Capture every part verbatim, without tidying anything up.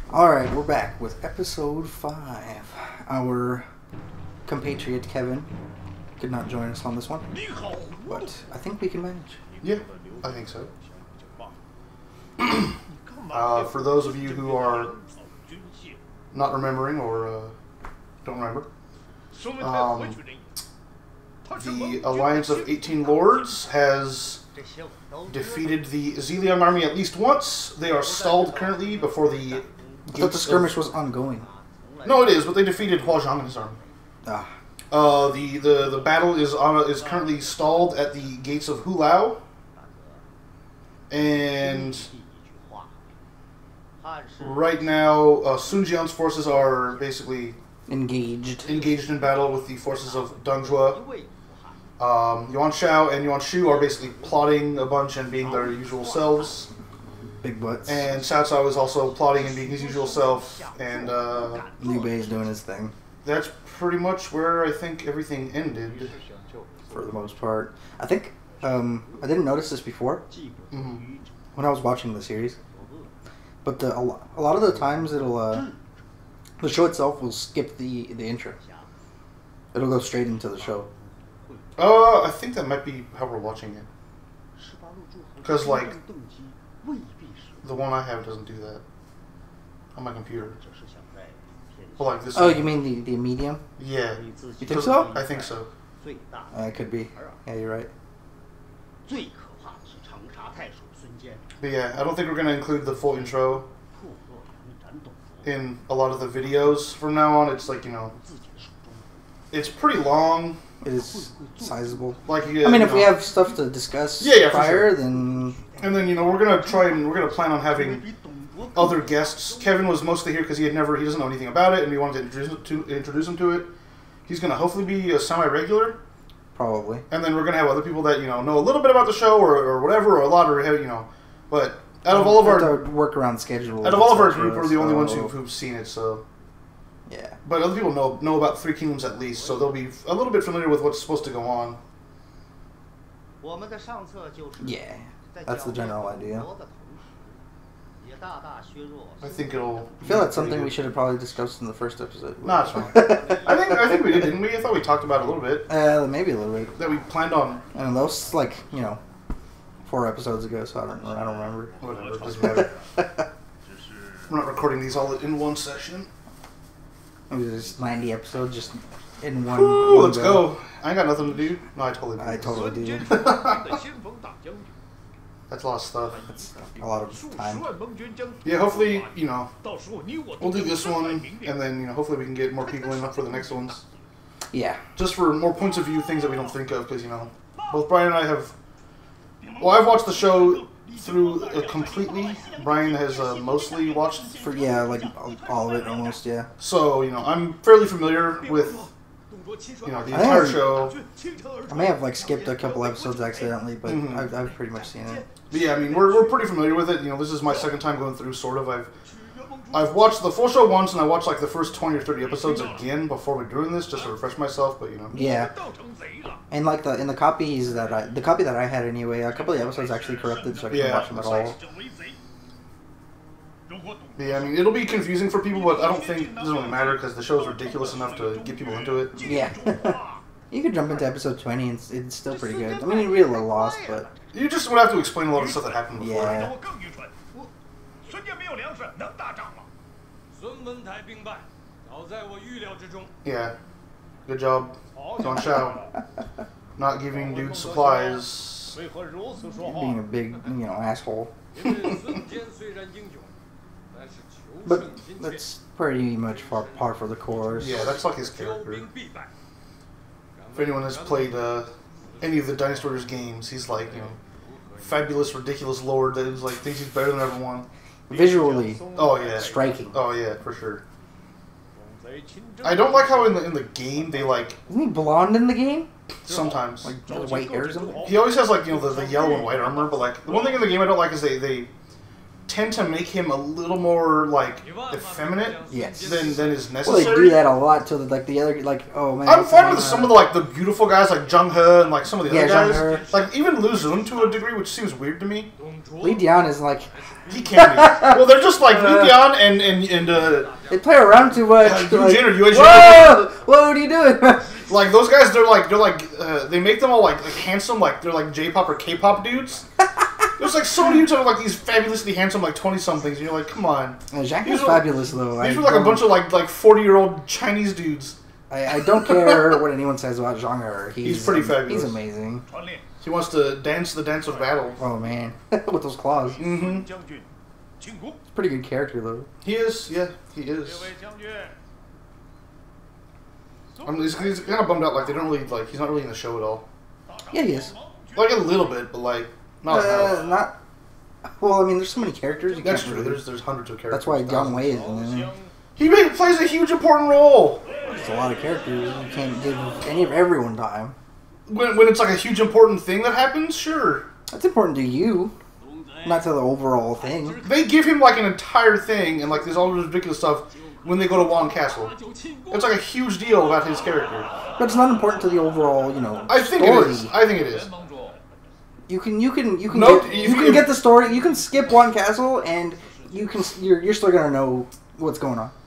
Alright, we're back with episode five. Our compatriot Kevin could not join us on this one, but I think we can manage. Yeah, I think so. uh, for those of you who are not remembering or uh, don't remember, um, the Alliance of eighteen Lords has defeated the Zelion army at least once. They are stalled currently before the... I thought the skirmish was ongoing. No, it is, but they defeated Hua Zhang and his army. Ah. Uh, the, the, the battle is on, is currently stalled at the gates of Hulao. And right now, uh, Sun Jian's forces are basically engaged engaged in battle with the forces of Deng Zhuo. Um, Yuan Shao and Yuan Shu are basically plotting a bunch and being their usual selves. Big butts. And Cao Cao is also plotting and being his usual self. And uh, Liu Bei is doing his thing. That's pretty much where I think everything ended. For the most part. I think, um, I didn't notice this before Mm-hmm. when I was watching the series. But the, a, lo a lot of the times it'll, uh, the show itself will skip the, the intro. It'll go straight into the show. Uh, I think that might be how we're watching it. Because, like, the one I have doesn't do that on my computer. Well, like this Oh, one. you mean the, the medium? Yeah. You think so? I think so. Uh, it could be. Yeah, you're right. But yeah, I don't think we're going to include the full intro in a lot of the videos from now on. It's like, you know, it's pretty long. It is sizable. Like, yeah, I mean, you if know, we have stuff to discuss yeah, yeah, for prior, sure. then... And then, you know, we're going to try and we're going to plan on having other guests. Kevin was mostly here because he had never, he doesn't know anything about it, and we wanted to introduce, to, introduce him to it. He's going to hopefully be a semi-regular. Probably. And then we're going to have other people that, you know, know a little bit about the show or, or whatever, or a lot, or, you know. But out of all of our... work around schedule. Out of all of our group, we're the only ones who've, who've seen it, so... Yeah. But other people know know about Three Kingdoms at least, so they'll be a little bit familiar with what's supposed to go on. Yeah. That's the general idea. I think it'll... I feel that's something we should have probably discussed in the first episode. Nah, it's fine. I think I think we did, didn't we? I thought we talked about it a little bit. Uh, maybe a little bit. That we planned on... I don't know, that was like, you know, four episodes ago, so I don't I don't remember. Whatever, it doesn't matter. We're not recording these all in one session. It was just ninety episodes just in one. Ooh, one let's go. go. I ain't got nothing to do. No, I totally do. I totally do. That's a lot of stuff. That's a lot of time. Yeah, hopefully, you know, we'll do this one, and then, you know, hopefully we can get more people in up for the next ones. Yeah. Just for more points of view, things that we don't think of, because, you know, both Brian and I have... Well, I've watched the show through uh, completely. Brian has uh, mostly watched... For, yeah, like all of it almost, yeah. So, you know, I'm fairly familiar with, you know, the entire I show. I may have, like, skipped a couple episodes accidentally, but Mm-hmm. I've, I've pretty much seen it. But yeah, I mean, we're, we're pretty familiar with it. You know, this is my second time going through, sort of. I've I've watched the full show once, and I watched, like, the first twenty or thirty episodes again before we're doing this, just to refresh myself, but, you know. Yeah. And, like, the in the copies that I... The copy that I had, anyway, a couple of the episodes actually corrupted, so I couldn't Yeah, watch them at all. Yeah, I mean, it'll be confusing for people, but I don't think it doesn't really matter, because the show's ridiculous enough to get people into it. Yeah. You could jump into episode twenty, and it's, it's still pretty good. I mean, you'd be a little lost, but... You just would have to explain a lot of stuff that happened before. Yeah. Yeah. Good job, Yuan Shao. Not giving dude supplies. Being a big, you know, asshole. But that's pretty much far par for the course. Yeah, that's like his character. If anyone has played uh, any of the Dynasty Warriors games, he's like, you know, fabulous, ridiculous lord that is like thinks he's better than everyone. Visually, oh yeah, striking. Oh yeah, for sure. I don't like how in the in the game they like. Isn't he blonde in the game? Sometimes, like has white hairs. In he always has like you know the, the yellow and white armor, but like the one thing in the game I don't like is they they tend to make him a little more like effeminate Yes. than than is Well, necessary. they do that a lot to the, like the other like oh man. I'm what's fine his with name? some of the like the beautiful guys like Jung He and like some of the Yeah, other Jung guys. He. Like even Liu Zun to a degree, which seems weird to me. Li Dian is like He can't be. Well, they're just like Li Dian and and and uh, they play around too much. uh, Yu like, Jin or Yue Jin. whoa, whoa, what are you doing? Like those guys, they're like they're like uh, they make them all like, like handsome, like they're like J-pop or K-pop dudes. There's like so many YouTube like these fabulously handsome like twenty somethings, and you're like, come on. Uh, Zhang These is were- fabulous though. These I were like a don't- bunch of like like forty year old Chinese dudes. I, I don't care what anyone says about Zhang He. He's pretty fabulous. He's amazing. He wants to dance the dance of battle. Oh man, with those claws. Mm-hmm. Pretty good character though. He is, yeah, he is. I mean, he's, he's kind of bummed out. Like they don't really like. He's not really in the show at all. Yeah, he is. Like a little bit, but like not Uh, enough. not. Well, I mean, there's so many characters. You That's can't true. really- There's there's hundreds of characters. That's why Yang thousands. Wei is in there. He really plays a huge important role. There's a lot of characters. You can't give any of everyone time. When when it's like a huge important thing that happens, sure. That's important to you, not to the overall thing. They give him like an entire thing and like this all this ridiculous stuff when they go to Wong Castle. It's like a huge deal about his character. But it's not important to the overall, you know, I think story. it is. I think it is. You can, you can, you can, Nope, get, if you you- can get the story. You can skip one castle, and you can, you're, you're still gonna know what's going on.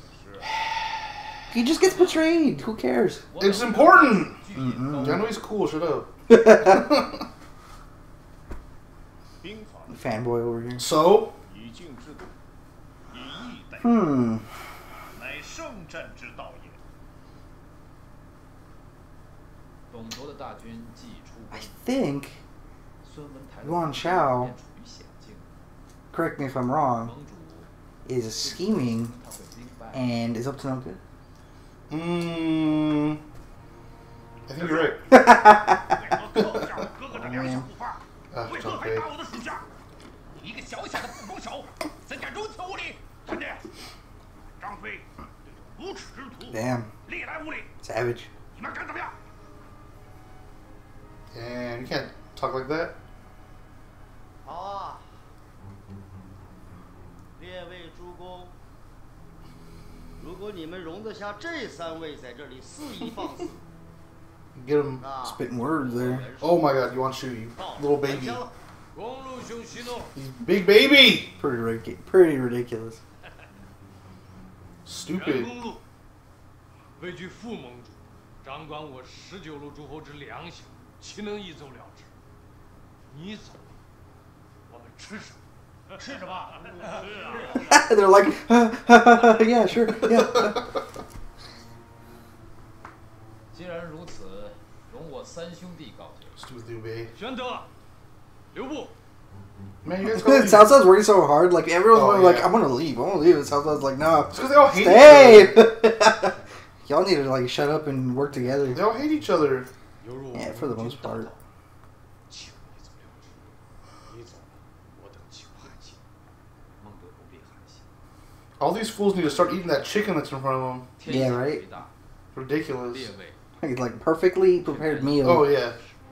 He just gets betrayed. Who cares? It's important. Mm-mm. I know he's cool. Shut up. Fanboy over here. So, Hmm. I think Yuan Shao, correct me if I'm wrong, is scheming and is up to no good. mm, I think you're right. Oh, man. Ah, Zhang Fei. Damn. Savage. Damn, you can't talk like that. 好啊，列位诸公，如果你们容得下这三位在这里肆意放肆， Get him. 那 Spitting words there. Oh my god, you want to shoot you. 到 Little 返 baby. 乡了。 He's big baby. Pretty ridiculous. Pretty ridiculous. 全 Stupid. 公路为据副盟主掌管我十九路诸侯之粮饷，岂能一走了之？你走，我们吃什么？吃什么？是啊。 They're like, yeah, sure, yeah. 既然如此，容我三兄弟告诫。 Stupid Liu Bei. 玄德，刘布， Man, you guys call me. South Side's working so hard. Like everyone's Oh, like, yeah. I'm gonna leave. I'm gonna leave. And South Side's like, no, It's because they all hate each stay. Y'all need to like shut up and work other. together. They all hate each other. 犹如 Yeah, for the most part. 请你走了之。你走了，我等求汉信。 孟德不必寒心， All these fools need to start eating that chicken that's in front of them. 天 Yeah, 下 right. 为大， Ridiculous. 列位 Like, like perfectly prepared meal. Oh yeah.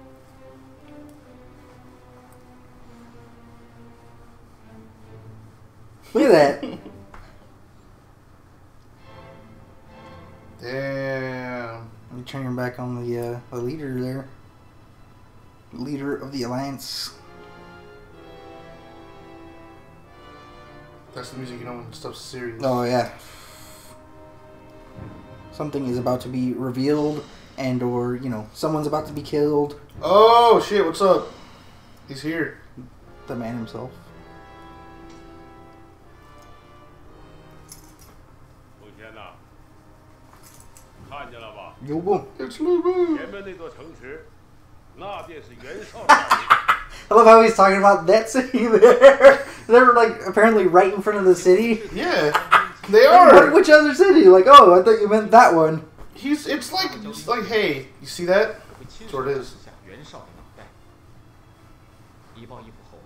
Look at that. Damn. You turn your back on the uh, the leader there. Leader of the alliance. That's the music you know when stuff's serious. Oh yeah. Something is about to be revealed, and or you know someone's about to be killed. Oh shit! What's up? He's here. The man himself. 奉先呐，看见了吧？ Yo, boom. It's Liu Bei. 前面那座城池，那便是袁绍的大营。 I love how he's talking about that city there. They're like apparently right in front of the city. Yeah, they What, are. which other city? Like, oh, I thought you meant that one. He's. It's like. It's like, hey, you see that? 会亲 That's 手 what it 砍 is. 下袁绍的脑袋，以报一不后。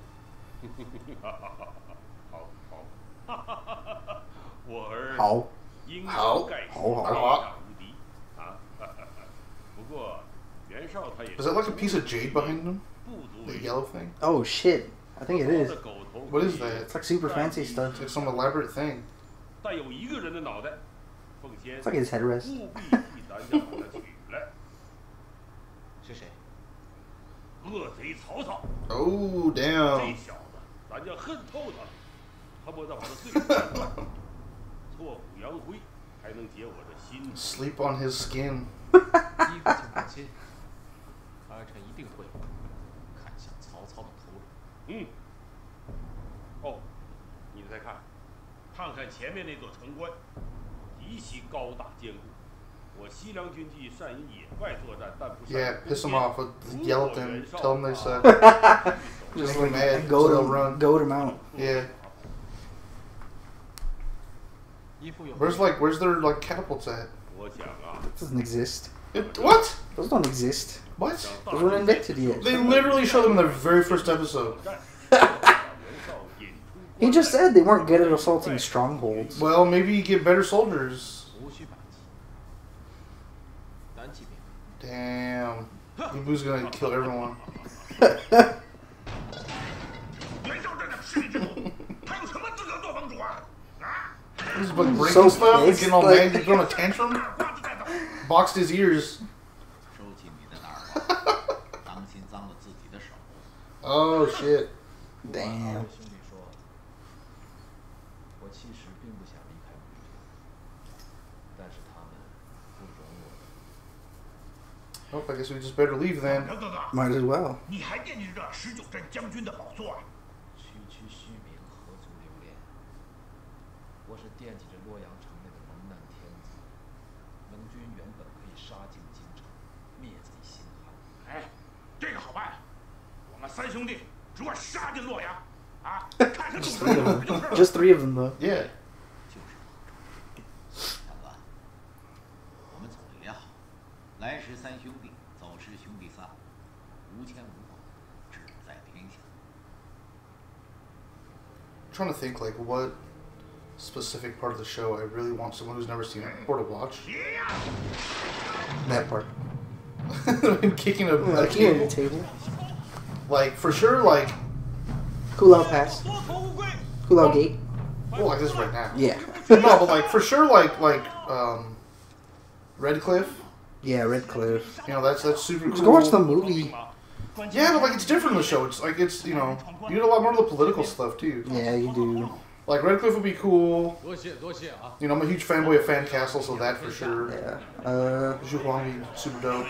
好好，我儿好， 英好雄盖世， 好好非好常无敌啊！不过袁绍他也 Is that like a piece of jade behind him? 不足 The 为 yellow thing? Oh shit. I think it is. What is that? It's like super fancy stuff. It's like some elaborate thing. It's like his headrest. Oh, damn. Sleep on his skin. Yeah, piss them off. Yell at them. Tell them they suck. Just like mad. Go so to run. Go to mount. Yeah. Where's like where's their like catapults at? It doesn't exist. It, what? Those don't exist. What? Those weren't invented yet. They literally showed them in their very first episode. He just said they weren't good at assaulting strongholds. Well, maybe you get better soldiers. Damn. Ibu's gonna kill everyone. He's like breaking So stuff and pissed, getting all like- mad. He's throwing a tantrum. Boxed his ears. Oh shit. Damn. Oh, I guess we just better leave then. Might as well. Just three of them. Just three of them though. Yeah. I'm trying to think like what specific part of the show I really want someone who's never seen it or to watch. That part. Kicking a, a Like table. a table. Like for sure, like Cool out pass. Cool out gate. well, like this right now. Yeah. No, but like for sure, like like um, Redcliffe. Yeah, Redcliffe. You know that's that's super cool. Just go watch the movie. Yeah, but like it's different in the show. It's like it's you know you get a lot more of the political stuff too. Yeah, you do. Like Redcliffe would be cool. You know, I'm a huge fanboy of Fan Castle, so that for sure. Yeah. Uh. Zhu Huang would be super dope.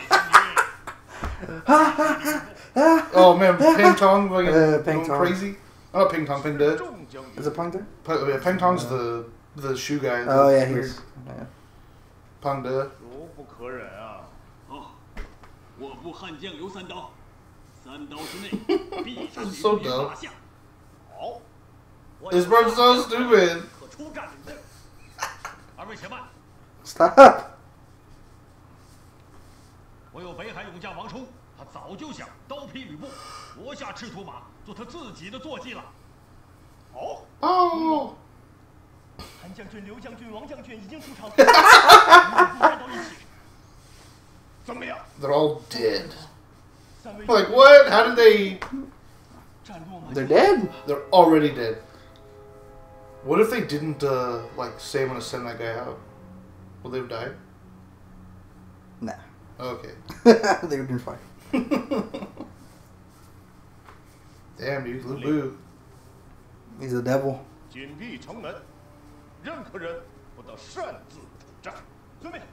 Oh man, Peng Tong like Uh, Peng going Tong. crazy. Oh, not Peng Tong, Peng De. Is it Peng there? Pe- yeah, Peng Tong's the the shoe guy. Oh the yeah, weird he's. Yeah. Peng De. So dumb. This bird's so stupid. Stop. 我有北海勇将王冲，他早就想刀劈吕布，夺下赤兔马，做他自己的坐骑了。哦， Oh. 韩将军、刘将军、王将军已经出场， 怎么样？ They're all dead. Like what? How did they? They're dead. They're already dead. What if they didn't uh, like say I'm gonna send that guy out? Will they have died? Nah. Okay. They would been fine. Damn, dude, Liu Bei. He's a devil. 紧闭城门，任何人不得擅自主战。遵命。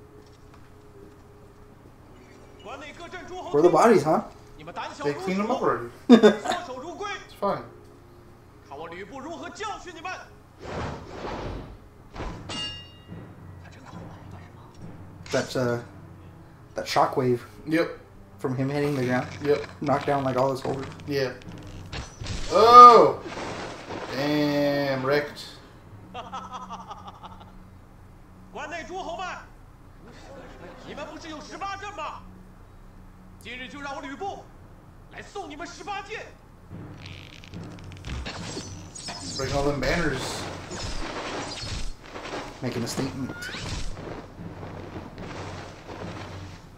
关内各镇诸侯。 Where are the bodies, huh? 你们胆小 They 如 cleaned them up 鼠， already. 缩手如龟。 It's fine. 看我吕布如何教训你们！ That's uh, that shockwave Yep. from him hitting the ground. Yep. Knocked down like all his soldiers. Yeah. Oh. Damn, wrecked. 关内诸侯们，你们不是有十八阵吗？今日就让我吕布来送你们十八箭。 Breaking all them banners. Making a statement.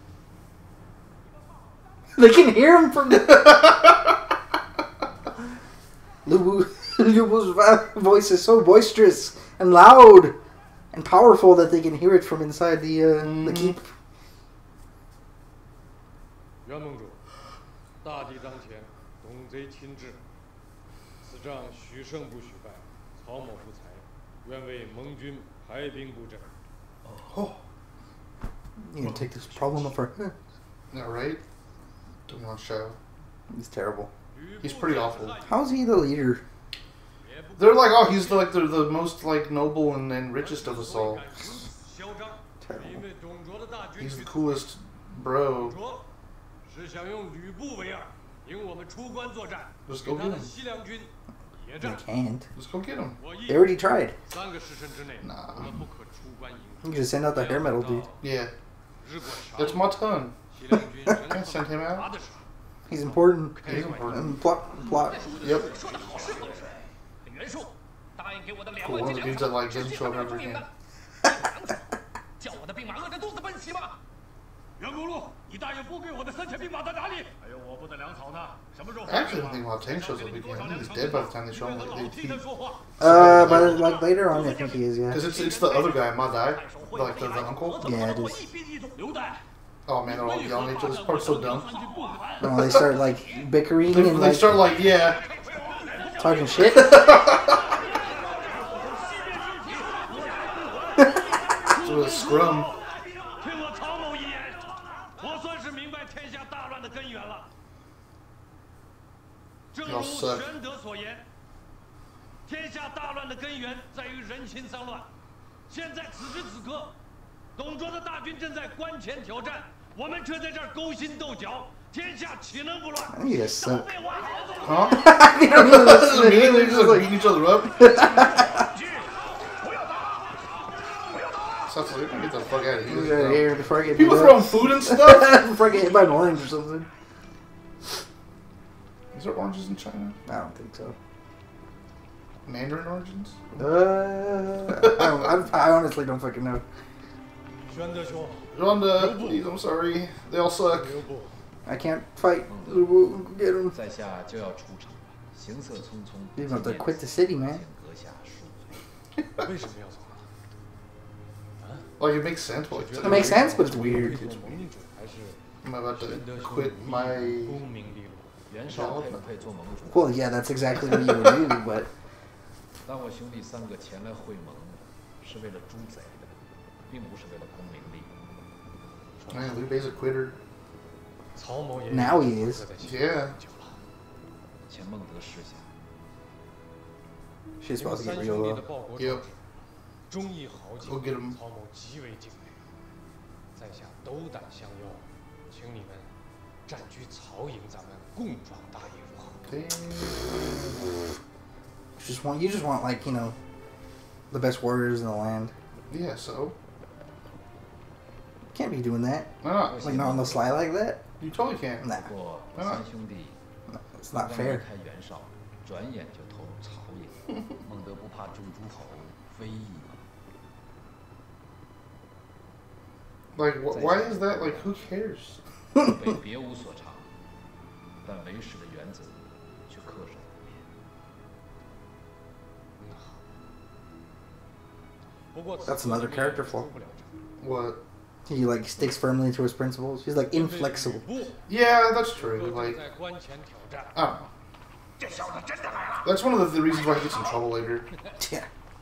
They can hear him from the... Liu Bei's voice is so boisterous and loud and powerful that they can hear it from inside the uh, mm-hmm. the keep. 元盟主，大敌当前，东贼侵至，此仗许胜不许败，曹某不才，愿为盟军排兵布阵。 Oh, you gonna take this problem up for her? Yeah, right? Don't want show. He's terrible. He's pretty awful. How's he the leader? They're like, oh, he's the, like the the most like noble and, and richest of us all. Terrible. He's the coolest bro. Just go get him. They can't. Just go get him. They already tried. Nah. You just send out the hair metal dude. Yeah. That's my ton. Can't send him out. He's important. He's important. And plot, plot. Yep. Cool. One of the dudes that like doesn't show up ever again. I actually don't think Lao Teng shows up again. I think he's dead by the time they show him. Like, they, he, uh, but like later on, I think he is. Yeah. Because it's it's the other guy, Ma Dai, like the, the uncle. Yeah, it is. Oh man, they're all yelling at each other. This part's so dumb. No, they start like bickering They, and they like start like, yeah. talking shit. So a scrum. Y'all suck. 天下大乱的根源在于人心丧乱。现在此时此刻，董卓的大军正在关前挑战，我们却在这儿勾心斗角，天下岂能不乱？ Yes. Uh, Huh? they don't even listen to Immediately him. just like beating each other up. Sounds like, get the fuck out of Get here. out of here before I get People hit throwing up. food and stuff? Before I get hit by an orange or something. Is there oranges in China? I don't think so. Mandarin oranges? Uh, I, don't, I, I honestly don't fucking know. Rhonda, please, I'm sorry. They all suck. I can't fight. Get him. You have to quit the city, man. Like, it makes sense. But It makes sense, but it's weird. I'm about to quit my job. Well, yeah, that's exactly what you would do, but... 当我兄弟三个前来会盟，是为了诛贼的，并不是为了功名利禄。 Man, Liu Bei's a quitter. Now he is. Yeah. 前孟德示下， She's supposed to get real though. Yep. 忠义豪杰， Go get him. 曹某极为敬佩。在下斗胆相邀，请你们占据曹营，咱们共壮大业如何？ Just want you just want like you know, the best warriors in the land. Yeah, so? Can't be doing that. Why not? Like not on the sly like that. You totally can. Nah, 不过三兄弟 it's not fair. 开袁绍，转眼就投入曹营。孟德不怕众诸侯，非议吗？ Like, wh why is that? Like, who cares? 北别无所长，但为师的原则却恪守不变。 That's another character flaw. What? He like sticks firmly to his principles. He's like inflexible. Yeah, that's true. Like, I don't know. That's one of the, the reasons why he gets in trouble later. Yeah.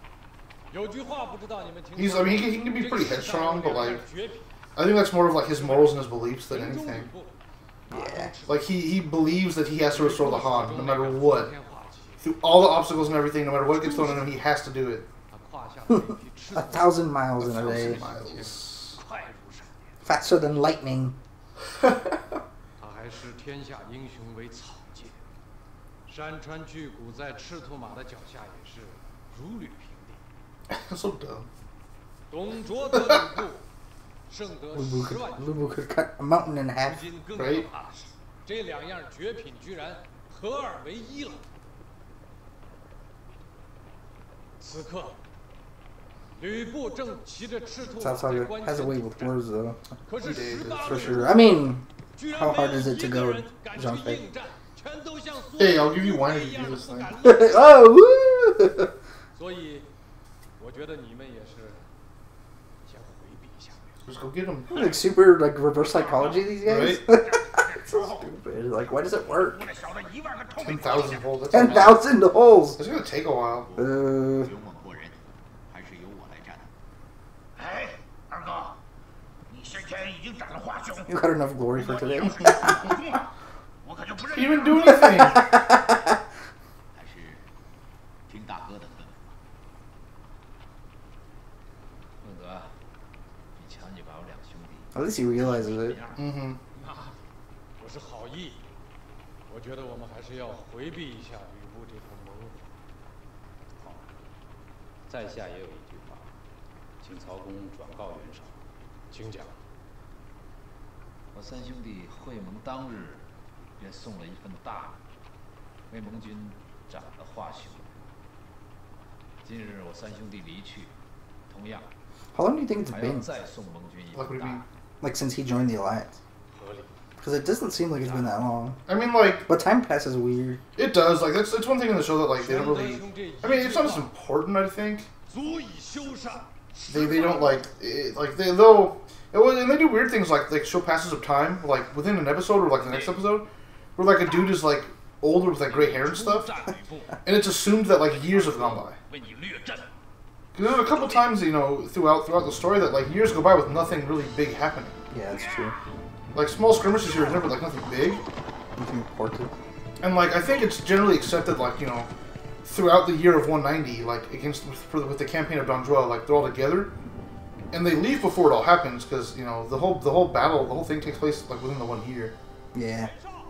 He's, I mean, he can, he can be pretty headstrong, but like, I think that's more of like his morals and his beliefs than anything. Yeah. Like, he, he believes that he has to restore the Han, no matter what. Through all the obstacles and everything, no matter what gets thrown at him, he has to do it. A thousand miles A in a day. thousand miles. Faster than lightning. That's so dumb. Lubu could, Lubu could cut a mountain in half. Right? 这两样绝品居然合二为一了。此刻，吕布正骑着赤兔马 That's how 在 it 关 has a 前 way 挑 with 战。 words though. 可是十大 For 队 sure. I mean, 居然 how 没有 hard is it 一 to 个 go 人敢去 jump it? 应战，全都像孙 Hey, I'll give you wine if you do this thing. Oh, woo! 所以，我觉得你们也是先回避一下。 Just go get him. Like super like reverse psychology these guys. Right? So stupid. Like why does it work? Ten thousand holes. That's Ten thousand holes. It's gonna take a while. Uh. You got enough glory for today. He didn't do anything. 孟德，你瞧你把我两兄弟。 At least he realizes it. Mm-hmm. 我是好意，我觉得我们还是要回避一下吕布这头盟。 好，在下也有一句话，请曹公转告袁绍。 请讲。 我三兄弟会盟当日，便送了一份大礼，为盟军斩了华雄。今日我三兄弟离去，同样。 How long do you think it's 还要 been? 再送盟军一 Like what do 份 you 大 mean? 礼。 Like since he joined the alliance? 合理。 Because it doesn't seem like it's been that long. I mean, like, But time passes weird. it does. Like, that's that's one thing in the show that like they don't really. I mean, it's not as important. I think 足以修缮。 they they don't like it, like they though. And they do weird things like like show passes of time, like within an episode or like the next episode, where like a dude is like older with like gray hair and stuff, and it's assumed that like years have gone by. Because there's a couple times, you know, throughout throughout the story that like years go by with nothing really big happening. Yeah, that's true. Like small skirmishes here and there, but like nothing big. Nothing important. And like I think it's generally accepted, like you know, throughout the year of one ninety, like against for the, with the campaign of Don Juan, like they're all together, and they leave before it all happens because you know the whole the whole battle, the whole thing takes place like within the one year. Yeah.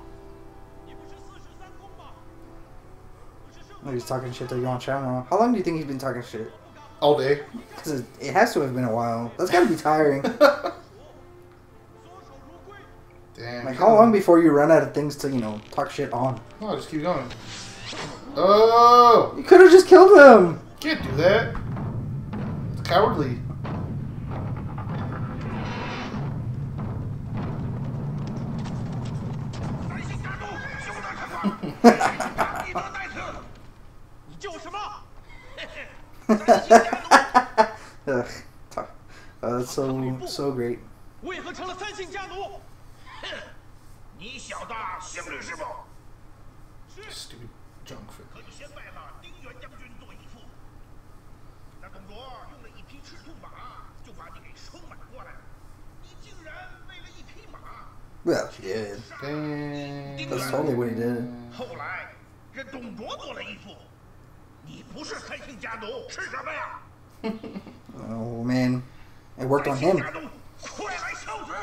Oh, he's talking shit to Yuan Shao now. How long do you think he's been talking shit? All day. Because it, it has to have been a while. That's gotta be tiring. Damn. Like, how long before you run out of things to, you know, talk shit on? No, just keep going. Oh! You could have just killed him! Can't do that. It's cowardly. Ugh. Uh, that's so, so great. 为何成了三姓家奴？ 你小子姓吕是不？ Stupid junk fit. 可以先拜了丁原将军做义父。那董卓用了一匹赤兔马，就把你给收买过来。你竟然为了一匹马， Well, he did. Damn. That's totally what he did. 后来认董卓做了义父。你不是三姓家奴是什么呀？ Oh, man. It worked on him. 快来受死！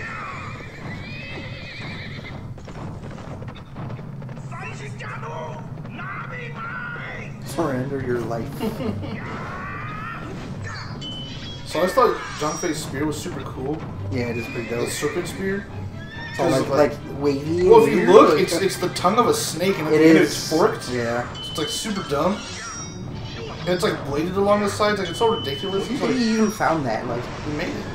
Surrender your life. So I just thought Zhang spear was super cool. Yeah, it is pretty The dope. serpent spear. It's all like, like wavy. Well, if and you weird, look, like- it's it's the tongue of a snake, and at It the end is. it's forked. Yeah. So it's like super dumb. And it's like bladed along the sides. Like it's so ridiculous. Who It's think like, he even found that? Like, he made it.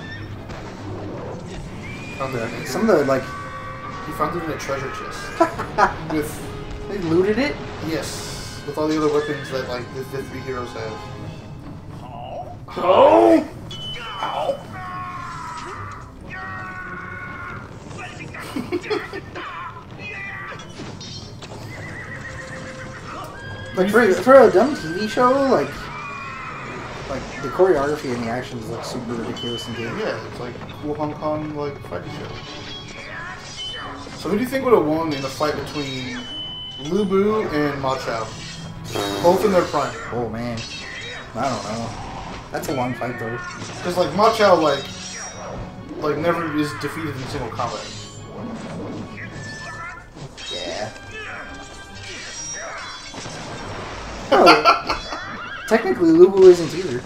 Found it. in- some of the, like, He found it in a treasure chest with they looted it? yes, with all the other weapons that like the, the three heroes have. Oh! Like, for, for a dumb T V show, like, like, the choreography and the actions look super ridiculous and good. Yeah, it's like a cool Hong Kong like fighting show. So who do you think would have won in a fight between Liu Bei and Ma Chao? Both in their prime. Oh, man. I don't know. That's a long fight, though. Because like Ma Chao like like never is defeated in single combat. Yeah. Oh. Technically, Liu Bei isn't either.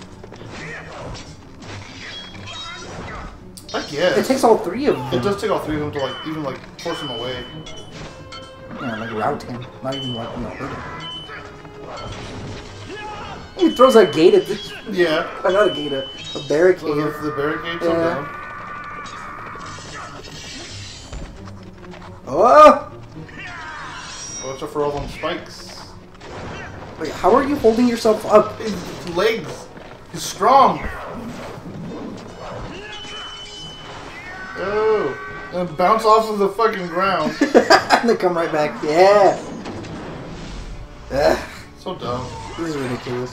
I guess. It takes all three of them. It does take all three of them to like even like force him away. Yeah, like route him. Not even like, you know, hurt him. He throws a gate at this. Yeah. Oh, not a gate, a, a barricade. So the, the barricades Yeah. are down. Oh! Oh Watch out for all them spikes. Wait, how are you holding yourself up? His legs. He's strong. Oh. And bounce off of the fucking ground. And they come right back. Yeah. Ugh. So dumb. This is ridiculous.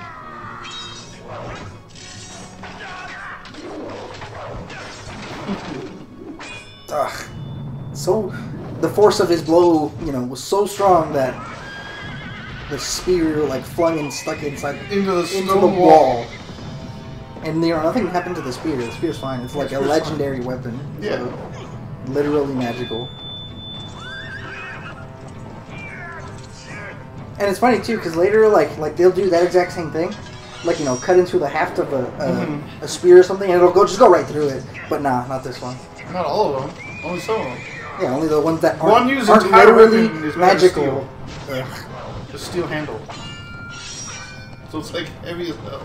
Ugh. So, the force of his blow, you know, was so strong that the spear, like, flung and stuck inside into the, into the wall. wall. And, you know, nothing happened to the spear. The spear's fine. It's like a legendary fine. weapon. Yeah. So, literally magical. And it's funny too, because later, like, like they'll do that exact same thing, like, you know, cut into the haft of a, a, mm-hmm. a spear or something, and it'll go just go right through it. But nah, not this one. Not all of them. Only some of them. Yeah, only the ones that one aren't, aren't literally magical. The steel handle. So it's like heavy as hell.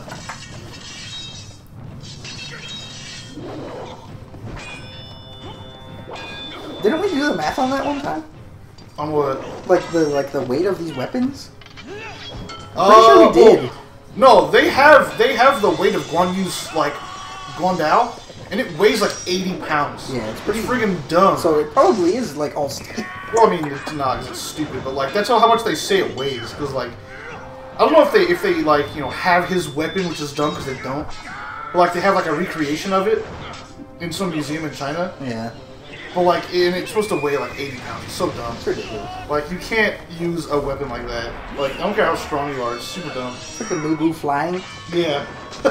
Didn't we do the math on that one time? On what? Like the like the weight of these weapons? I'm pretty uh, sure we did. Oh, no, they have they have the weight of Guan Yu's like Guandao, and it weighs like eighty pounds. Yeah, it's pretty it's friggin' dumb. So it probably is like all stupid. Well, I mean, it's not because it's stupid, but like that's how, how much they say it weighs. Because like, I don't know if they if they like you know have his weapon, which is dumb because they don't. But like they have like a recreation of it in some museum in China. Yeah. But like, and it's supposed to weigh like eighty pounds. It's so dumb. It's ridiculous. Like, you can't use a weapon like that. Like, I don't care how strong you are. It's super dumb. Freaking Liu Bei flying. Yeah.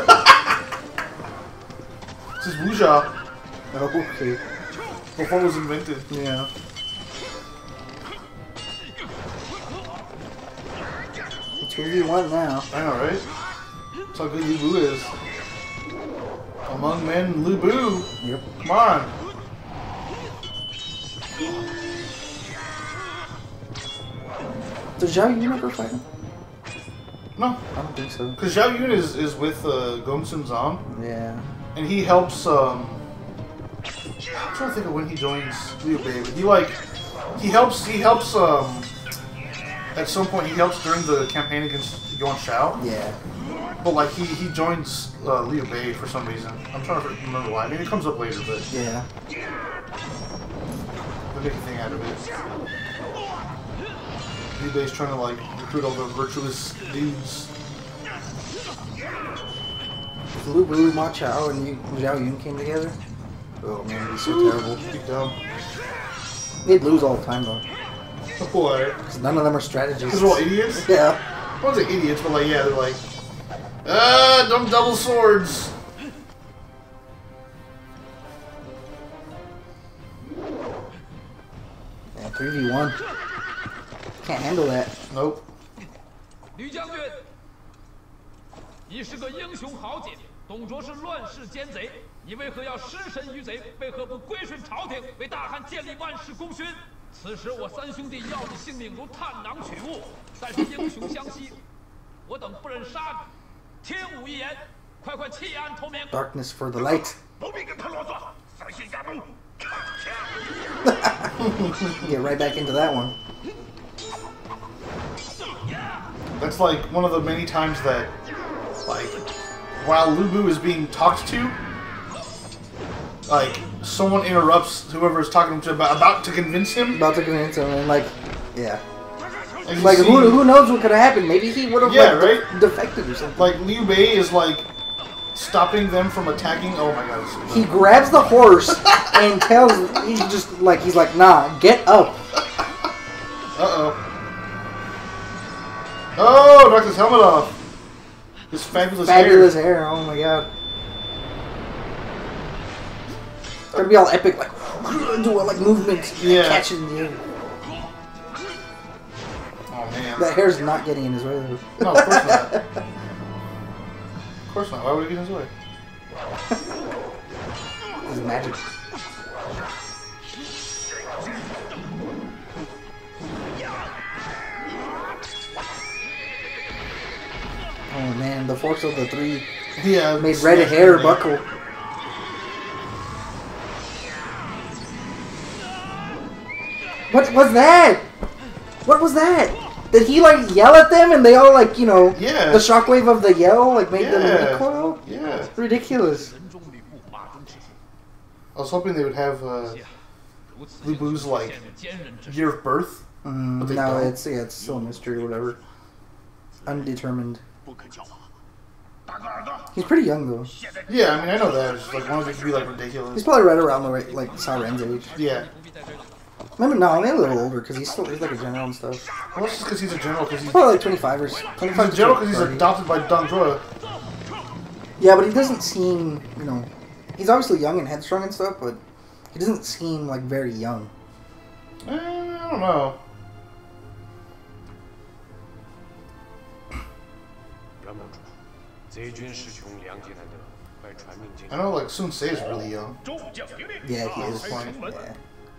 This is Wuxia. Oh, okay. Before it was invented. Yeah. It's two v one now. I know, right? That's how good Liu Bei is. Among men, Liu Bei. Yep. Come on. Does Zhao Yun ever fight him? No. I don't think so. Because Zhao Yun is, is with uh, Gongsun Zhang. Yeah. And he helps, um... I'm trying to think of when he joins Liu Bei. He, like... He helps, he helps, um... At some point, he helps during the campaign against Yuan Shao. Yeah. But, like, he, he joins uh, Liu Bei for some reason. I'm trying to remember why. I mean, it comes up later, but... Yeah. The big thing out of it. Liu Bei's trying to, like, recruit all the virtuous dudes. If Liu Bei, Ma Chao, and Zhao Yun came together, oh man, it'd be so terrible. It'd be dumb. They'd lose all the time, though. Why? Because none of them are strategists. Because they're all idiots? Yeah. I won't say idiots, but, like, yeah, they're like, ah, dumb double swords. Yeah, three v one. Can't handle that. Nope. 吕将军，你是个英雄豪杰，董卓是乱世奸贼，你为何要失身于贼？为何不归顺朝廷，为大汉建立万世功勋？此时我三兄弟要你性命如探囊取物，但是英雄相惜，我等不忍杀你。天武一言，快快弃暗投明。 Darkness for the light. 不必跟他啰嗦，三心家中。 Get right back into that one. That's like one of the many times that, like, while Liu Bei is being talked to, like, someone interrupts whoever is talking to him about, about to convince him. About to convince him, and like, yeah. And Like, see, who, who knows what could have happened? Maybe he would have, yeah, like, right? de defected or something. Like, Liu Bei is, like, stopping them from attacking. Oh my god. So he grabs the horse and tells, he's just like, he's like, nah, get up. Uh-oh. Oh, knocked his helmet off. His fabulous, Fabulous hair. hair. Oh my god. It's gonna be all epic, like, do a, like, movement. Yeah. Catch it in the air. Oh man. That hair's not getting in his way, though. No, of course not. Of course not. Why would it get in his way? It's magic. Oh man, the force of the three Yeah, made red hair buckle. What was that? What was that? Did he like yell at them and they all like, you know, yeah. the shockwave of the yell like made yeah. them recoil? Yeah. Ridiculous. I was hoping they would have uh, Liu Bei's like year of birth. Mm, but they no, don't. it's yeah, it's still a mystery or whatever. Undetermined. He's pretty young though. Yeah, I mean I know that. It's just like one of these could be like ridiculous. He's probably right around the right, like Sauron's age. Yeah. Maybe no, maybe a little older because he's still he's like a general and stuff. Well, that's just because he's a general. Because he's probably like twenty-five or twenty-five. He's a general because he's adopted by Dong Zhuo. Yeah, but he doesn't seem, you know, he's obviously young and headstrong and stuff, but he doesn't seem like very young. Eh, I don't know. I know, like Sun Ce is really young. Yeah, he is. Point. Yeah.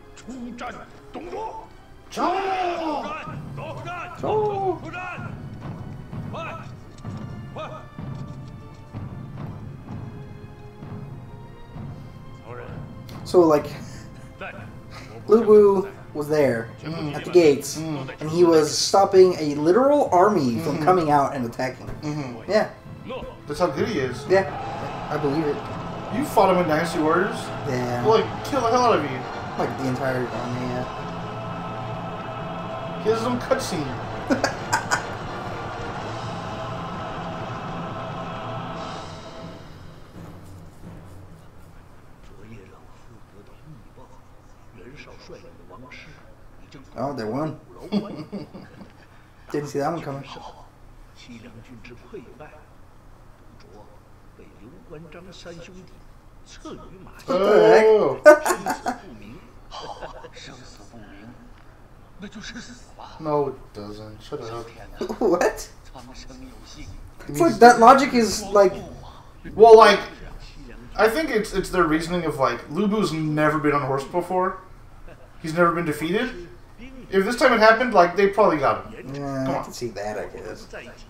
So like, Liu Bei was there mm. at the gates, mm. and he was stopping a literal army mm. from coming out and attacking. Mm-hmm. Yeah. That's how good he is. Yeah, I believe it. You fought him in Dynasty Warriors. Yeah. He'll like kill the hell out of you. Like the entire army. Yeah. He has his own cutscene. Oh, they won. Didn't see that one coming. Oh. No, it doesn't. Shut up. What? It's like that logic is like. Well, like, I think it's it's their reasoning of like Liu Bei's never been on a horse before. He's never been defeated. If this time it happened, like they probably got him. Yeah, Come I on. can see that. I guess.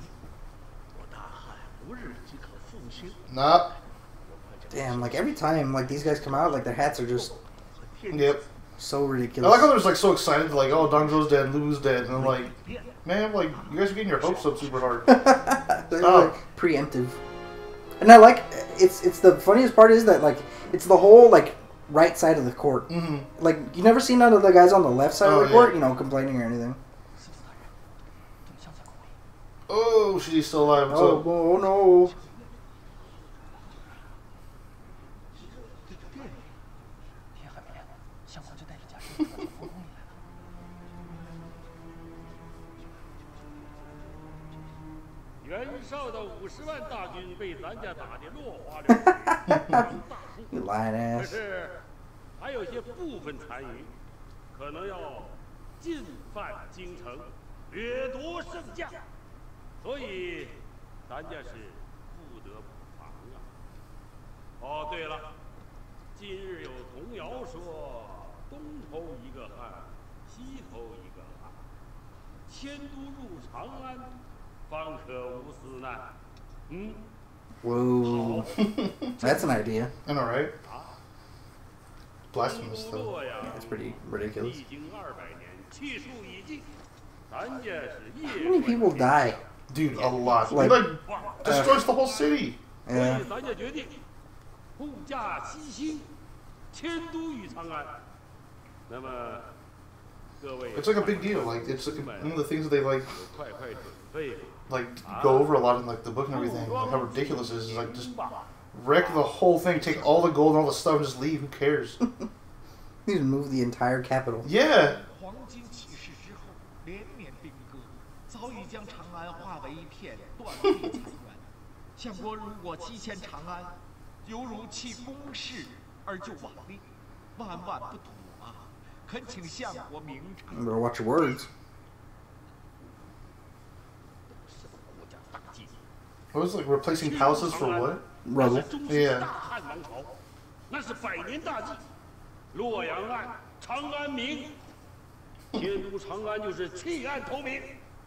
Nah. Damn, like every time like these guys come out, like their hats are just Yep. so I ridiculous. like how they're just like so excited, like, oh, Dong Zhuo's dead, Liu Bei's dead, and I'm like, man, like you guys are getting your hopes up super hard. They're Oh. like preemptive. And I like it's it's the funniest part is that like it's the whole like right side of the court. Mm-hmm. Like you never see none of the guys on the left side Oh, of the yeah. court, you know, complaining or anything. Oh, she's still alive. What's Oh, up? oh no. You lying 可 ass. 是还有些部分残余，可能要进犯京城，掠夺圣驾，所以咱家是不得不防啊。哦，对了，近日有童谣说，东头一个汉，西头一个汉，迁都入长安，方可无私难。嗯。 Whoa. That's an idea. I know, right? Blasphemous, though. Yeah, it's pretty ridiculous. 历经二百年，气数已尽，咱家是 How many people die? Dude, a lot. Like- he, like, destroys the whole city. 所以 Yeah. 咱家决定护驾西兴，迁都于长安。那么，各位 It's like a big deal. Like, it's like one of the things that they, like, 快快准备， like go over a lot in, like, the book and everything. Like, how ridiculous it is. Is, like, just wreck the whole thing, take all the gold and all the stuff, and just leave. Who cares? You just move the entire capital. Yeah. 黄巾起事之后，连绵兵戈，早已将长安化为一片断壁残垣。相国如果西迁长安，犹如弃公室而就亡命，万万不妥啊！恳请相国明察。 You better watch your words. What was it, like replacing palaces for what? Rubble. ，Yeah. 大汉王朝，那是百年大计。洛阳案，长安明，迁都长安就是弃暗投明。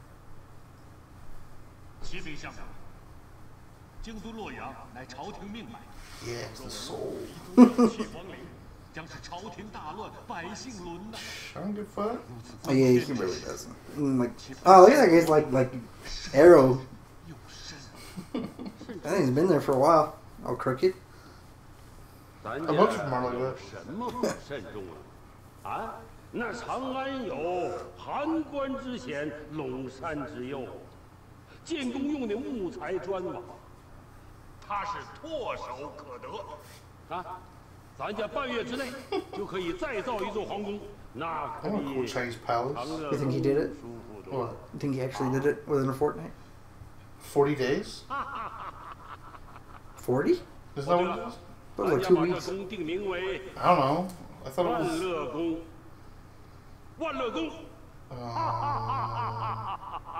启禀相国，京都洛阳乃朝廷命脉， Yeah, it's the soul. 弃皇陵， I don't give a fuck. Oh yeah, he really doesn't. Mm, like, oh, look at that guy's like like arrow. I think he's been there for a while. All crooked. A bunch of them are like that. 什么不慎重啊？啊，那长安有函关之险，陇山之忧，建功用的木材砖瓦， 他是唾手可得。 啊，咱家半月之内就可以再造一座皇宫，那可 I want a cool 比 Chinese palace. 长乐 You think he did it? 舒服多 What? 了。 You think he actually did it within a fortnight? Forty days? Forty? Is that what it is? That was 咱 like 家 two 把这 weeks. 宫定名为 I don't know. I thought it 万 was. 乐宫。万乐宫。 Uh,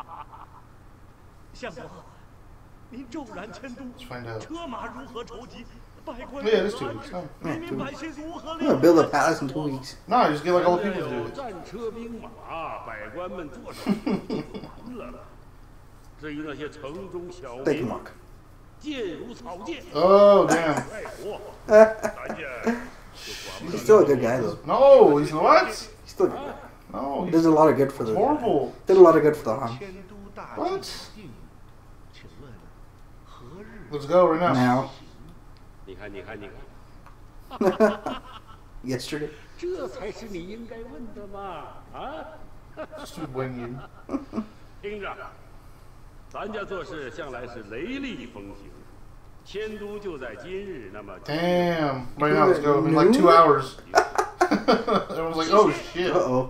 相国，您骤然迁都， let's find out. 车马如何筹集？百官 Yeah, it's two weeks. Oh. Yeah, 人民 two 百 weeks. 姓如何 I'm 料 gonna build a palace in two weeks. No, you just get like all the 咱 people 这 to do 有 it. 战车兵马，百官们坐手就完了。至于那些城中小 They 民 can，walk. 贱如草芥， Oh, damn. 快活， He's 咱家就管不 still a good guy though. No, he's what? He's still a good guy. No, He he's does a lot of good for the. horrible. Did a lot of good for the Han. 迁都大 What? 计定，请问何日？ Let's go right now. Now, 你看，你看，你看， yesterday. 这才是你应该问的嘛！啊， Just to wing you. 听着，咱家做事向来是雷厉风行，迁都就在今日，那么 Damn. Right now, let's go. In like two hours. Everyone's like, oh shit. Uh oh.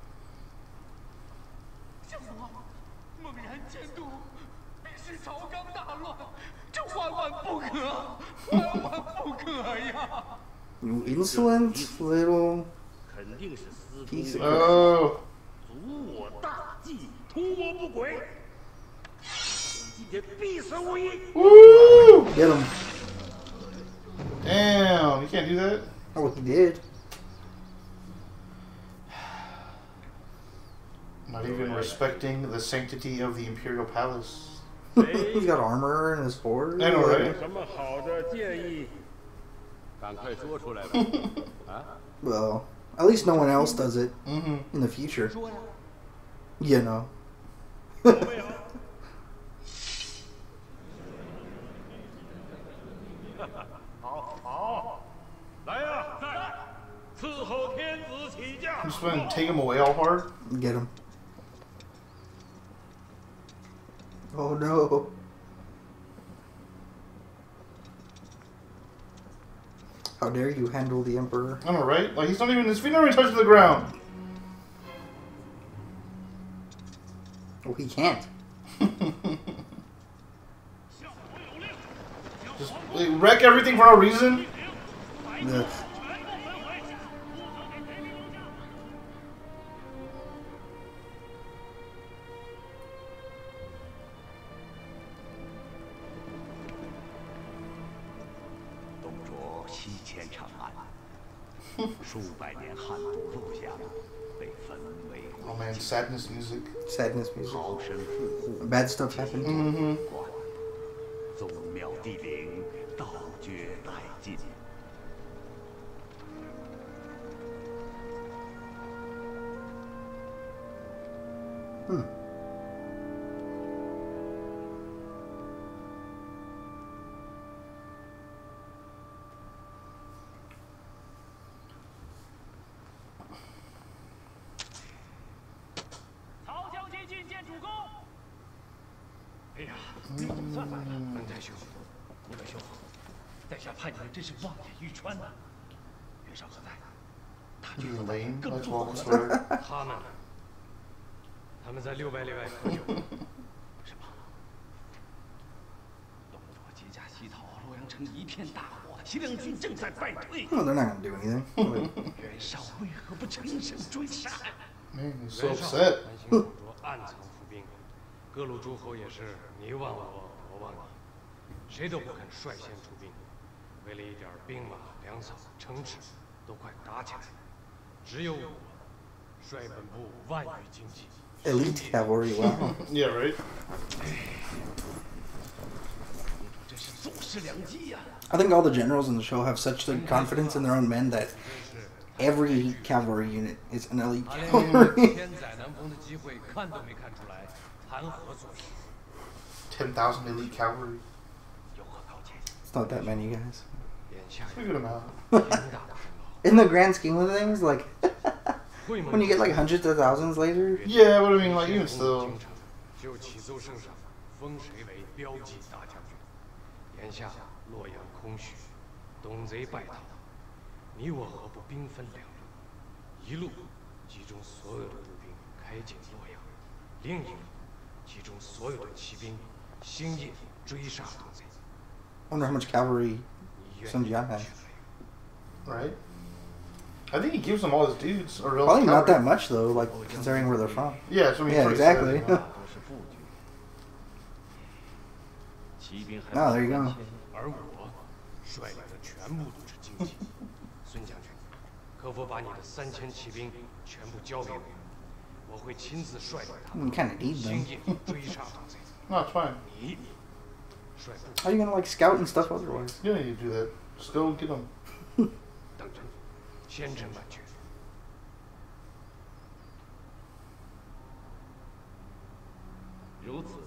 相国，猛然迁都，必使朝纲大乱，这万万不可，万万不可呀！ You insolent little 肯定是司 piece 空 of 见 crap. Oh. 阻我大计，图谋不轨，你今天必死无疑。 Woo! Get him. Damn. You can't do that. Oh, he did. Not even respecting the sanctity of the imperial palace. He's got armor and his sword. I know, right? 有什么好的建议，赶快说出来吧。啊， Well, at least no one else does it Mm-hmm. in the future. 说呀， You know. 有没有？好，好，来呀，来，伺候天子起驾。 I'm just gonna take him away all hard. Get him. Oh no. How dare you handle the Emperor? I know, right? Like, he's not even, his feet aren't even touching the ground. Oh, he can't. Just like, wreck everything for no reason. Ugh. 董卓西迁长安，数百年汉都录像被焚为 Oh 灰 man, 烬， sadness music. Sadness music. 豪绅富户 Bad stuff happened. Mm-hmm. 官，宗庙帝陵，道绝殆尽。 Hmm. Mm. 文太兄，武德兄，在下怕你们真是望眼欲穿呐。袁绍何在？大军 You 和 lame. 更 That's 做 all 何 I 在？ swear. 他们，他们在六百里外喝酒。 什么？董卓劫驾西逃，洛阳城一片大火，西凉军正在败退。 Well, they're not gonna do anything. 袁绍为何不乘胜追杀？ Man, he's so 袁绍 upset. 担心董卓暗藏伏兵，各路诸侯也是你忘我，我忘你，谁都不肯率先出兵。为了一点兵马、粮草、城池，都快打起来了。只有我率本部万余精骑， Elite cavalry. Wow. Yeah, right? 真是坐失良机呀！ I think all the generals in the show have such like confidence in their own men that every cavalry unit is an elite cavalry. ten thousand elite cavalry. It's not that many, guys. It's a good amount. In the grand scheme of things, like, when you get like hundreds of thousands later. Yeah, but I mean, like, even still. 星夜追杀盗贼。 I wonder how much cavalry Sun Jian has. Right? I think he gives them all his dudes. Or Probably not that much though, like considering where they're from. Yeah, so I mean, yeah, exactly. Oh, there you go. 而我率领的全部都是精骑。孙将军，可否把你的三千骑兵全部交给我？我会亲自率领他们。 You kind of need 星 them. 夜追杀盗贼。 No, it's fine. 你率部。 How are you gonna like scout and stuff otherwise? You don't need to do that. Just go get them. 等着，千真万确。 如此，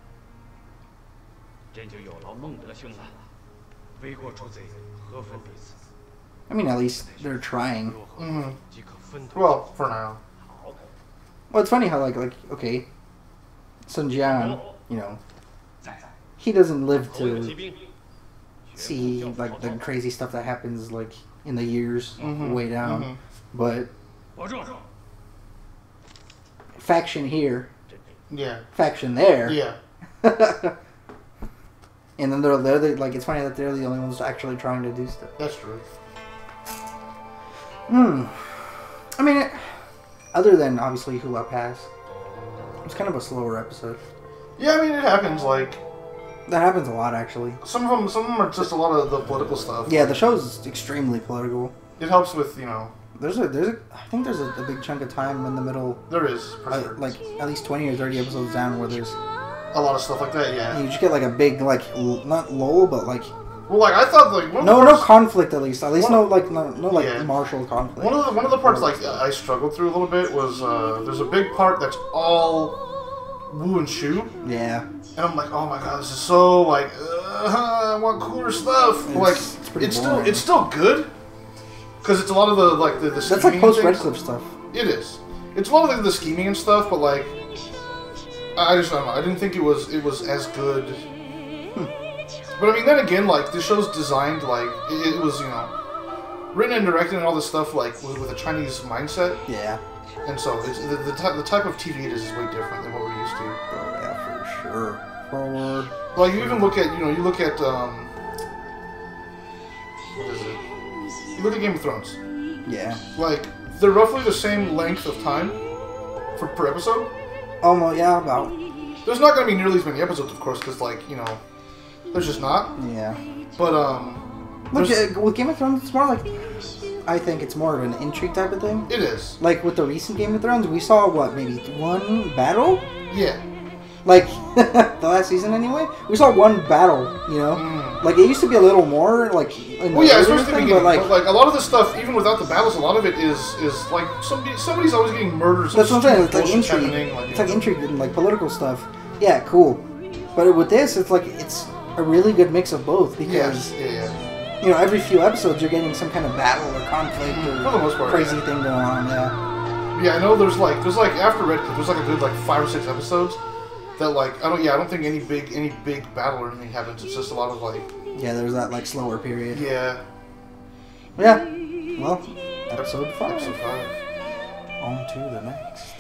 这就有劳孟德兄了。 为国除贼，何分彼此？ I mean, at least they're trying. Mm-hmm. 即可分头。 Well, for now. Well, it's funny how like like okay, Sun Jian, you know, he doesn't live to see like the crazy stuff that happens like in the years Mm-hmm. way down, Mm-hmm. but 保证。 faction here, Yeah. faction there, Yeah. and then they're they're the, like it's funny that they're the only ones actually trying to do stuff. That's true. Hmm. I mean, it, other than obviously Hula Pass, it's kind of a slower episode. Yeah, I mean, it happens. Like That happens a lot, actually. some of them, some of them are just a lot of the political stuff. Yeah, the show's extremely political. It helps with, you know. There's a there's a I think there's a, a big chunk of time in the middle, There is for uh, sure. like at least twenty or thirty episodes down, where there's a lot of stuff like that. Yeah. you just get like a big like l- not lull, but like Well, like I thought, like one of no the no parts, conflict at least at least one no of- like no, no like Yeah. martial conflict. one of the one of the parts like I struggled through a little bit was uh, there's a big part that's all woo and shoot, Yeah, and I'm like, oh my god, this is so like uh, I want cooler stuff. But, like It's- it's pretty it's still boring. it's still good because it's a lot of the like the, the that's like scheming and post Red things. Clip stuff. It is. It's a lot of the, the scheming and stuff, but like, I I just don't know. I didn't think it was it was as good. Hmm. But I mean, then again, like the show's designed like it, it was, you know, written and directed and all this stuff like with, with a Chinese mindset, Yeah, and so it's, the the, ty- the type of T V it is is way different than what we're used to. oh yeah, for sure. Forward. Like you even look at you know you look at um, what is it? You look at Game of Thrones. Yeah, Like they're roughly the same length of time for per episode. almost yeah about There's not going to be nearly as many episodes, of course, because, like, you know, there's just not. yeah. But, um... Look, there's- uh, with Game of Thrones, it's more like I think it's more of an intrigue type of thing. It is. Like with the recent Game of Thrones, we saw what maybe one battle. Yeah. Like the last season, anyway, we saw one battle. You know, Mm. like it used to be a little more like. In the Well, yeah, earlier especially the thing, beginning. but But, like like, a lot of the stuff, even without the battles, a lot of it is, is like, somebody, somebody's always getting murdered. some that's what I'm saying. It's like bullshit's intrigue. happening, like, It's you like know. intrigue and like political stuff. Yeah, cool. But with this, it's like it's a really good mix of both because Yeah, yeah, yeah. you know every few episodes you're getting some kind of battle or conflict For the most or part, crazy yeah. thing going on. Yeah. Yeah, I know there's like, there's like, after Red Cliff, there's like a good, like, five or six episodes that, like, I don't, yeah, I don't think any big, any big battle or anything happens. It's just a lot of, like, Yeah, there's that like slower period. yeah. Yeah. Well, episode five. Episode five. On to the next.